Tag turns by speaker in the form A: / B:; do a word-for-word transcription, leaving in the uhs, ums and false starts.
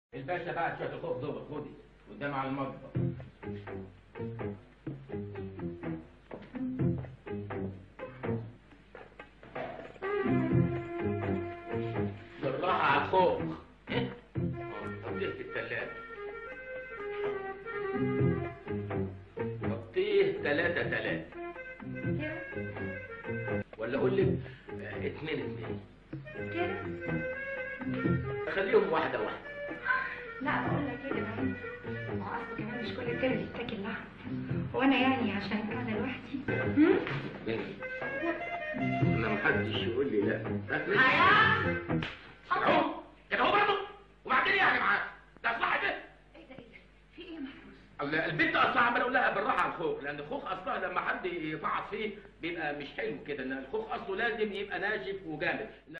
A: الباشا بعت شويه الخوخ دول، خدي قدام على المطبخ. بالراحه على الخوخ. ايه؟ حطيه في الثلاجه. حطيه ثلاثة ثلاثة. ولا اقول لك اثنين اثنين.
B: كده؟
A: خليهم واحدة واحدة.
B: لا بقول لك ايه كده، ما هو اصله كمان مش كل الترم يتاكل لحم، وانا يعني عشان قاعده لوحدي.
A: بنتي انا محدش يقول لي لا.
B: حياة
A: اهو كده اهو برضه. وبعدين يعني معاك ده اصلها ده.
B: ايه ده ايه ده؟ في ايه يا محروس؟
A: الله البنت اصلا عمال اقول لها بالراحه على الخوخ، لان الخوخ اصلا لما حد يفعص فيه بيبقى مش حلو كده، ان الخوخ اصله لازم يبقى ناشف وجامد.